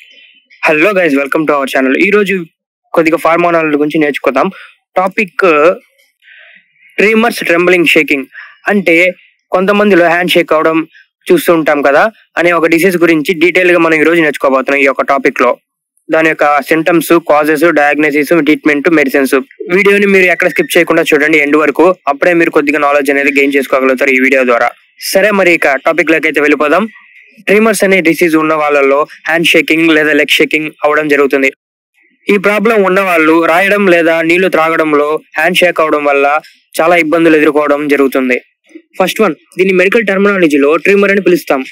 Hello guys, welcome to our channel. ఈ రోజు కొద్దిగా హార్మోనాల గురించి నేర్చుకుందాం. Topic tremors, trembling, shaking. అంటే కొంతమందిలో హ్యాండ్ షేక్ అవడం చూస్తూ ఉంటాం కదా అనే ఒక డిసీజ్ గురించి డీటెయిల్ గా మనం ఈ రోజు నేర్చుకోబోతున్నాం. ఈ యొక్క టాపిక్ లో దాని యొక్క symptoms, causes, diagnosis, treatment, medicines. వీడియోని మీరు ఎక్కడ స్కిప్ చేయకుండా చూడండి ఎండ్ వరకు. అప్పుడే మీరు కొద్దిగా నాలెడ్జ్ అనేది గెయిన్ చేసుకోగలుగుతారు ఈ వీడియో ద్వారా. సరే, మరి ఇక టాపిక్ లోకి అయితే వెళ్ళిపోదాం. ట్రీమర్స్ అనే డిసీజ్ ఉన్న వాళ్ళలో హ్యాండ్ షేకింగ్ లేదా లెగ్ షేకింగ్ అవడం జరుగుతుంది. ఈ ప్రాబ్లం ఉన్న వాళ్ళు రాయడం లేదా నీళ్లు త్రాగడంలో హ్యాండ్ షేక్ అవడం వల్ల చాలా ఇబ్బందులు ఎదుర్కోవడం జరుగుతుంది. ఫస్ట్ వన్, దీన్ని మెడికల్ టర్మినాలజీలో ట్రీమర్ అని పిలుస్తాం.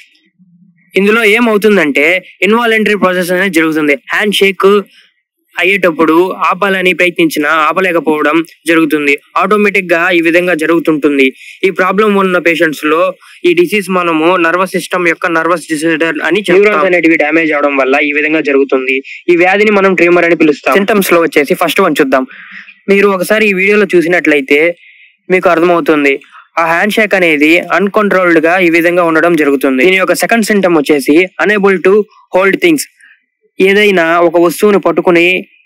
ఇందులో ఏమవుతుందంటే ఇన్వాలంటరీ ప్రాసెస్ అనేది జరుగుతుంది. హ్యాండ్ షేక్ అయ్యేటప్పుడు ఆపాలని ప్రయత్నించినా ఆపలేకపోవడం జరుగుతుంది. ఆటోమేటిక్ గా ఈ విధంగా జరుగుతుంటుంది. ఈ ప్రాబ్లం ఉన్న పేషెంట్స్ లో ఈ డిసీజ్ మనము నర్వస్ సిస్టమ్ యొక్క నర్వస్ డిసార్డర్ అని న్యూరాన్స్ అనేటివి డ్యామేజ్ అవడం వల్ల ఈ విధంగా జరుగుతుంది. ఈ వ్యాధిని మనం ట్రీమర్ అని పిలుస్తాం. సింటమ్స్ లో వచ్చేసి ఫస్ట్ వన్ చూద్దాం. మీరు ఒకసారి ఈ వీడియోలో చూసినట్లయితే మీకు అర్థమవుతుంది. ఆ హ్యాండ్ షేక్ అనేది అన్కంట్రోల్డ్ గా ఈ విధంగా ఉండడం జరుగుతుంది. దీని యొక్క సెకండ్ సింటమ్ వచ్చేసి అనేబుల్ టు హోల్డ్ థింగ్స్. ఏదైనా ఒక వస్తువుని పట్టుకుని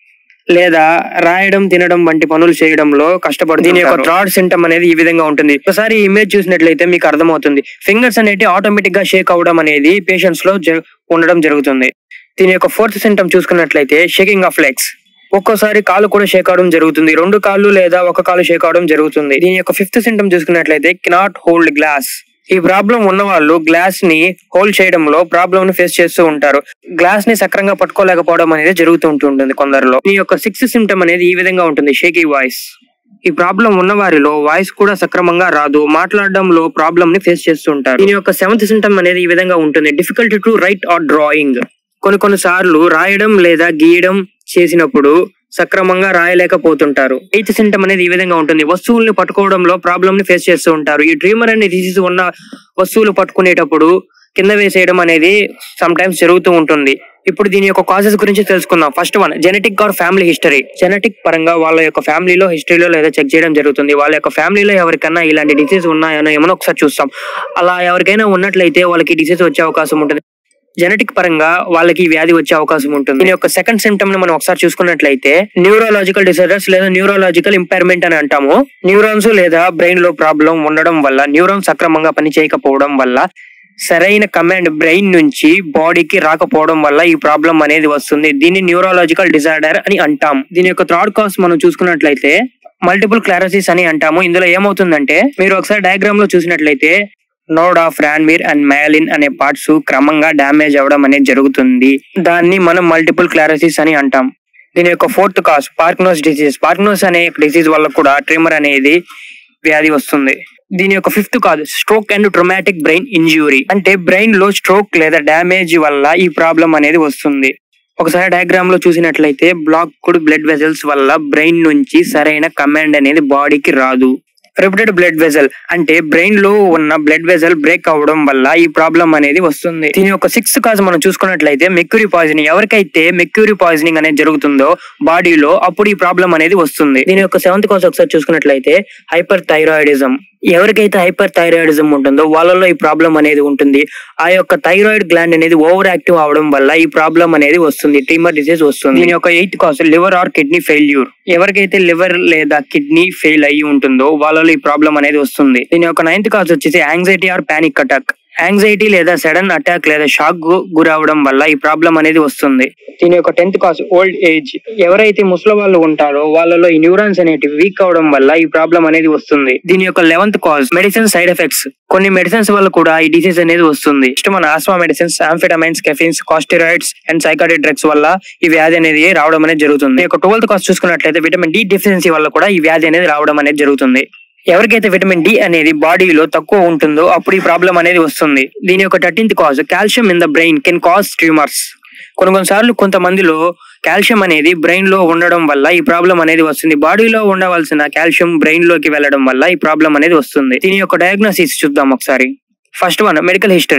లేదా రాయడం, తినడం వంటి పనులు చేయడంలో కష్టపడుతుంది. దీని యొక్క థర్డ్ సింటమ్ అనేది ఈ విధంగా ఉంటుంది. ఒకసారి ఇమేజ్ చూసినట్లయితే మీకు అర్థమవుతుంది. ఫింగర్స్ అనేవి ఆటోమేటిక్ గా షేక్ అవడం అనేది పేషెంట్స్ లో ఉండడం జరుగుతుంది. దీని యొక్క ఫోర్త్ సింటమ్ చూసుకున్నట్లయితే షేకింగ్ ఆఫ్ లెగ్స్. ఒక్కోసారి కాలు కూడా షేక్ అవడం జరుగుతుంది. రెండు కాళ్ళు లేదా ఒక కాలు షేక్ అవడం జరుగుతుంది. దీని యొక్క ఫిఫ్త్ సింటమ్ చూసుకున్నట్లయితే కెనాట్ హోల్డ్ గ్లాస్. ఈ ప్రాబ్లం ఉన్న వాళ్ళు గ్లాస్ ని హోల్డ్ చేయడంలో ప్రాబ్లం ని ఫేస్ చేస్తూ ఉంటారు. గ్లాస్ ని సక్రంగా పట్టుకోలేకపోవడం అనేది జరుగుతూ ఉంటుంది కొందరిలో. ఈ యొక్క సిక్స్త్ సిమ్టమ్ అనేది ఈ విధంగా ఉంటుంది, షేకీ వాయిస్. ఈ ప్రాబ్లం ఉన్న వారిలో వాయిస్ కూడా సక్రమంగా రాదు, మాట్లాడడంలో ప్రాబ్లం ని ఫేస్ చేస్తూ ఉంటారు. దీని యొక్క సెవెంత్ సిమ్టమ్ అనేది ఈ విధంగా ఉంటుంది, difficulty to write or drawing. కొన్ని సార్లు రాయడం లేదా గీయడం చేసినప్పుడు సక్రమంగా రాయలేకపోతుంటారు. ఎయిత్ సింటమ్ అనేది ఈ విధంగా ఉంటుంది, వస్తువుల్ని పట్టుకోవడంలో ప్రాబ్లమ్ ని ఫేస్ చేస్తూ ఉంటారు. ఈ ట్రీమర్ అనే డిసీజ్ ఉన్న వస్తువులు పట్టుకునేటప్పుడు కింద వేసేయడం అనేది సమ్ టైమ్స్ జరుగుతూ ఉంటుంది. ఇప్పుడు దీని యొక్క కాజెస్ గురించి తెలుసుకుందాం. First one, genetic or family history. Genetic పరంగా వాళ్ళ యొక్క ఫ్యామిలీలో హిస్టరీలో లేదా చెక్ చేయడం జరుగుతుంది. వాళ్ళ యొక్క ఫ్యామిలీలో ఎవరికైనా ఇలాంటి డిసీజ్ ఉన్నాయనో ఏమో ఒకసారి చూస్తాం. అలా ఎవరికైనా ఉన్నట్లయితే వాళ్ళకి డిసీజ్ వచ్చే అవకాశం ఉంటుంది. జెనెటిక్ పరంగా వాళ్ళకి వ్యాధి వచ్చే అవకాశం ఉంటుంది. దీని యొక్క సెకండ్ సిమ్టమ్ ని మనం ఒకసారి చూసుకున్నట్లయితే న్యూరోలాజికల్ డిసార్డర్స్ లేదా న్యూరోలాజికల్ ఇంపైర్మెంట్ అని అంటాము. న్యూరాన్స్ లేదా బ్రెయిన్ లో ప్రాబ్లం ఉండడం వల్ల, న్యూరాన్స్ సక్రమంగా పనిచేయకపోవడం వల్ల, సరైన కమాండ్ బ్రెయిన్ నుంచి బాడీకి రాకపోవడం వల్ల ఈ ప్రాబ్లం అనేది వస్తుంది. దీన్ని న్యూరోలాజికల్ డిసార్డర్ అని అంటాం. దీని యొక్క థర్డ్ కాజ్ మనం చూసుకున్నట్లయితే మల్టిపుల్ క్లారోసిస్ అని అంటాము. ఇందులో ఏమవుతుందంటే మీరు ఒకసారి డయాగ్రామ్ లో చూసినట్లయితే node of Ranvier and myelin అనే పార్ట్స్ క్రమంగా డ్యామేజ్ అవడం అనేది జరుగుతుంది. దాన్ని మనం మల్టిపుల్ క్లారోసిస్ అని అంటాం. దీని యొక్క fourth cause Parkinson's disease. Parkinson's అనే డిసీజ్ వల్ల కూడా ట్రీమర్ అనేది వ్యాధి వస్తుంది. దీని యొక్క fifth cause stroke and traumatic brain injury. అంటే బ్రెయిన్ లో స్ట్రోక్ లేదా డ్యామేజ్ వల్ల ఈ ప్రాబ్లం అనేది వస్తుంది. ఒకసారి డయాగ్రామ్ లో చూసినట్లయితే బ్లాక్డ్ బ్లడ్ వెజల్స్ వల్ల బ్రెయిన్ నుంచి సరైన కమాండ్ అనేది బాడీకి రాదు. రిపీటెడ్ బ్లడ్ వెజల్ అంటే బ్రెయిన్ లో ఉన్న బ్లడ్ వెజల్ బ్రేక్ అవడం వల్ల ఈ ప్రాబ్లం అనేది వస్తుంది. దీని యొక్క సిక్స్త్ కాజ్ మనం చూసుకున్నట్లయితే మెర్క్యూరీ పాయిజనింగ్. ఎవరికైతే మెర్క్యూరీ పాయిజనింగ్ అనేది జరుగుతుందో బాడీలో అప్పుడు ఈ ప్రాబ్లం అనేది వస్తుంది. దీని యొక్క సెవెంత్ కాజ్ ఒకసారి చూసుకున్నట్లయితే హైపర్ థైరాయిడిజం. ఎవరికైతే హైపర్ థైరాయిడిజం ఉంటుందో వాళ్ళలో ఈ ప్రాబ్లం అనేది ఉంటుంది. ఆ యొక్క థైరాయిడ్ గ్లాండ్ అనేది ఓవర్ యాక్టివ్ అవడం వల్ల ఈ ప్రాబ్లం అనేది వస్తుంది, ట్రీమర్ డిసీజ్ వస్తుంది. దీని యొక్క eighth cause liver or kidney failure. ఎవరికైతే లివర్ లేదా కిడ్నీ ఫెయిల్ అయ్యి ఉంటుందో వాళ్ళలో ఈ ప్రాబ్లం అనేది వస్తుంది. దీని యొక్క నైన్త్ కాజ్ వచ్చేసి anxiety or panic attack. Anxiety లేదా సడన్ అటాక్ లేదా షాక్ గురవడం వల్ల ఈ ప్రాబ్లం అనేది వస్తుంది. దీని యొక్క 10th కాజ్ ఓల్డ్ ఏజ్. ఎవరైతే ముసలి వాళ్ళు ఉంటారో వాళ్ళలో ఈ న్యూరాన్స్ అనేటివి వీక్ అవడం వల్ల ఈ ప్రాబ్లం అనేది వస్తుంది. దీని యొక్క 11th cause medicine side effects. కొన్ని మెడిసిన్స్ వల్ల కూడా ఈ డిసీజ్ అనేది వస్తుంది. మన asthma medicines, amphetamines, caffeines, corticoids and psychotic drugs వల్ల ఈ వ్యాధి అనేది రావడం అనేది జరుగుతుంది. ఈ యొక్క 12th కాజ్ చూసుకున్నట్లయితే విటమిన్ డి డెఫిషియన్సీ వల్ల కూడా ఈ వ్యాధి అనేది రావడం అనేది జరుగుతుంది. ఎవరికైతే విటమిన్ డి అనేది బాడీలో తక్కువ ఉంటుందో అప్పుడు ఈ ప్రాబ్లం అనేది వస్తుంది. దీని యొక్క 13th cause calcium in the brain can cause tumours. కొన్నిసార్లు కొంతమందిలో కాల్షియం అనేది బ్రెయిన్ లో ఉండడం వల్ల ఈ ప్రాబ్లం అనేది వస్తుంది. బాడీలో ఉండవలసిన కాల్షియం బ్రెయిన్ లోకి వెళ్లడం వల్ల ఈ ప్రాబ్లం అనేది వస్తుంది. దీని యొక్క డయాగ్నోసిస్ చూద్దాం ఒకసారి. First one, medical history.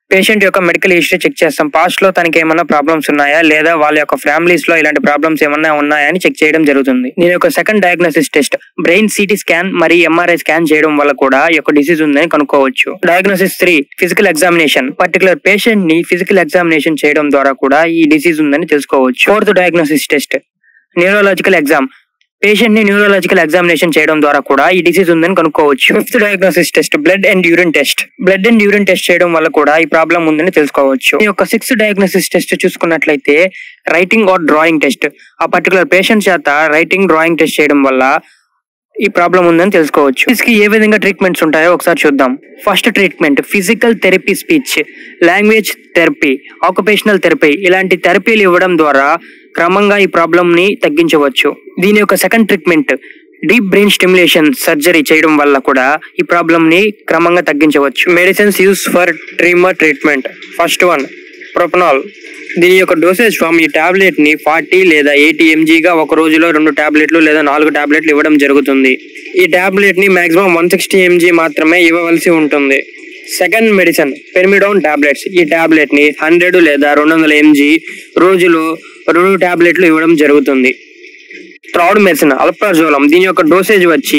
Patient యొక్క మెడికల్ హిస్టరీ చెక్ చేస్తాం. పాస్ట్ లో తనకి ఏమన్నా ప్రాబ్లమ్స్ ఉన్నాయా లేదా వాళ్ళ యొక్క ఫ్యామిలీస్ లో ఇలాంటి ప్రాబ్లమ్స్ ఏమన్నా ఉన్నాయా అని చెక్ చేయడం జరుగుతుంది. దీని యొక్క second diagnosis test brain CT scan మరియు ఎంఆర్ఐ స్కాన్ చేయడం వల్ల కూడా ఈ యొక్క డిసీజ్ ఉందని కనుక్కోవచ్చు. Diagnosis 3 physical examination. Particular patient ని ఫిజికల్ ఎగ్జామినేషన్ చేయడం ద్వారా కూడా ఈ డిసీజ్ ఉందని తెలుసుకోవచ్చు. Fourth diagnosis test neurological exam. Patient ని న్యూరోలాజికల్ ఎగ్జామినేషన్ చేయడం ద్వారా కూడా ఈ డిసీజ్ ఉందని కనుక్కోవచ్చు. Fifth diagnosis test blood and urine test. Blood and urine test చేయడం వల్ల కూడా ఈ ప్రాబ్లం ఉందని తెలుసుకోవచ్చు. ఈ యొక్క సిక్స్త్ డయాగ్నోసిస్ టెస్ట్ చూసుకున్నట్లయితే రైటింగ్ ఆర్ డ్రాయింగ్ టెస్ట్. ఆ పర్టికులర్ పేషెంట్ చేత రైటింగ్ డ్రాయింగ్ టెస్ట్ చేయడం వల్ల ఈ ప్రాబ్లం ఉందని తెలుసుకోవచ్చు. కి ఏ విధంగా ట్రీట్మెంట్స్ ఉంటాయో ఒకసారి చూద్దాం. First treatment physical therapy, speech, language therapy, occupational therapy ఇలాంటి థెరపీలు ఇవ్వడం ద్వారా క్రమంగా ఈ ప్రాబ్లం ని తగ్గించవచ్చు. దీని యొక్క second treatment deep brain stimulation surgery చేయడం వల్ల కూడా ఈ ప్రాబ్లం ని క్రమంగా తగ్గించవచ్చు. Medicines use for tremor treatment. First one propranolol. దీని యొక్క డోసేజ్ ఫామ్ ఈ టాబ్లెట్ ని 40 లేదా 80 mg గా ఒక రోజులో 2 టాబ్లెట్లు లేదా 4 టాబ్లెట్లు ఇవ్వడం జరుగుతుంది. ఈ టాబ్లెట్ ని మాక్సిమం 160 mg మాత్రమే ఇవ్వవలసి ఉంటుంది. Second medicine primidone tablets. ఈ టాబ్లెట్ ని 100 లేదా 200 mg రోజులో 2 టాబ్లెట్లు ఇవ్వడం జరుగుతుంది. Third medicine alprazolam. దీని యొక్క డోసేజ్ వచ్చి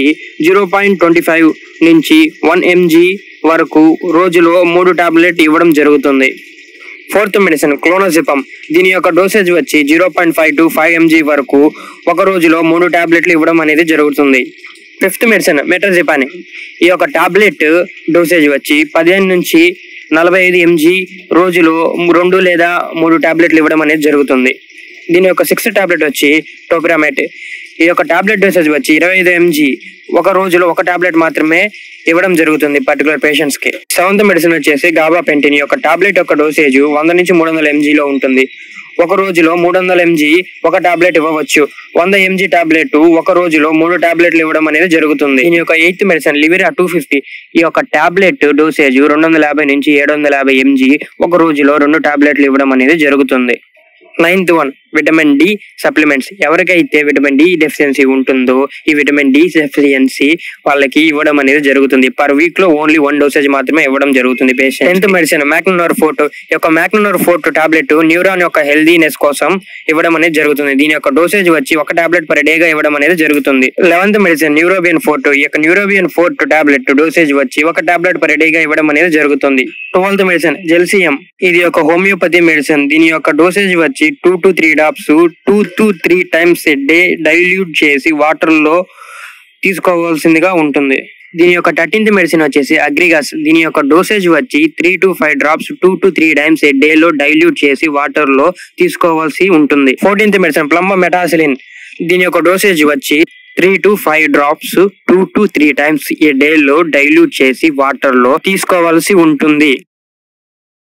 0.25 నుంచి 1 mg వరకు రోజులో 3 టాబ్లెట్ ఇవ్వడం జరుగుతుంది. Fourth medicine clonazepam. దీని యొక్క డోసేజ్ వచ్చి 0.5 to 5 mg వరకు ఒక రోజులో 3 టాబ్లెట్లు ఇవ్వడం అనేది జరుగుతుంది. Fifth medicine metrazepam. ఈ యొక్క టాబ్లెట్ డోసేజ్ వచ్చి 15 నుంచి 45 mg రోజులో 2 లేదా 3 టాబ్లెట్లు ఇవ్వడం అనేది జరుగుతుంది. దీని యొక్క సిక్స్త్ టాబ్లెట్ వచ్చి టోపిరామేట్. ఈ యొక్క టాబ్లెట్ డోసేజ్ వచ్చి 25 mg ఒక రోజులో 1 టాబ్లెట్ మాత్రమే ఇవ్వడం జరుగుతుంది పర్టికులర్ పేషెంట్స్ కి. సెవెంత్ మెడిసిన్ వచ్చేసి గాబాపెంటిన్. ఈ యొక్క టాబ్లెట్ యొక్క డోసేజ్ 100 నుంచి 300 mg లో ఉంటుంది. ఒక రోజులో 300 mg 1 టాబ్లెట్ ఇవ్వవచ్చు. 100 mg టాబ్లెట్ ఒక రోజులో 3 టాబ్లెట్లు ఇవ్వడం అనేది జరుగుతుంది. దీని యొక్క ఎయిత్ మెడిసిన్ లివిరా 250. ఈ యొక్క టాబ్లెట్ డోసేజ్ 250 నుంచి 750 mg ఒక రోజులో 2 టాబ్లెట్లు ఇవ్వడం అనేది జరుగుతుంది. Ninth one vitamin D supplements. ఎవరికైతే విటమిన్ డి డెఫిషియన్సీ ఉంటుందో ఈ విటమిన్ డి డెఫిషియన్సీ వాళ్ళకి ఇవ్వడం అనేది జరుగుతుంది. పర్ వీక్ లో ఓన్లీ 1 డోసేజ్ మాత్రమే ఇవ్వడం జరుగుతుంది పేషెంట్. 10th medicine మ్యాక్నోర్ forte. ఈ యొక్క మ్యాక్నోర్ ఫోర్ట్ టాబ్లెట్ న్యూరాన్ యొక్క హెల్దీనెస్ కోసం ఇవ్వడం అనేది జరుగుతుంది. దీని యొక్క డోసేజ్ వచ్చి 1 టాబ్లెట్ పర్ డే గా ఇవ్వడం అనేది జరుగుతుంది. 11th medicine Neurobion fort. ఈ యొక్క న్యూరోబియన్ ఫోర్ట్ టాబ్లెట్ డోసేజ్ వచ్చి 1 టాబ్లెట్ పర్ డే గా ఇవ్వడం అనేది జరుగుతుంది. 12th medicine జెల్సియం. ఇది ఒక హోమియోపతి మెడిసిన్. దీని యొక్క డోసేజ్ వచ్చి 2 to 3 drops 2 to 3 times a day dilute చేసి వాటర్ లో తీసుకోవాల్సిందిగా ఉంటుంది. దీని యొక్క 13th మెడిసిన్ వచ్చేసి అగ్రిగాస్. దీని యొక్క డోసేజ్ వచ్చి 3 to 5 drops 2 to 3 times a day లో డైల్యూట్ చేసి వాటర్ లో తీసుకోవాల్సి ఉంటుంది. 14th medicine ప్లంబమెటాసిలిన్. దీని యొక్క డోసేజ్ వచ్చి 3 to 5 drops 2 to 3 times a day లో డైల్యూట్ చేసి వాటర్ లో తీసుకోవాల్సి ఉంటుంది.